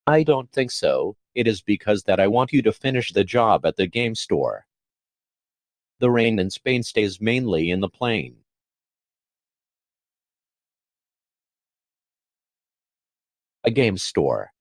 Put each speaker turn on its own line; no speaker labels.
I don't think so. It is because that I want you to finish the job at the game store. The rain in Spain stays mainly in the plain. A game store.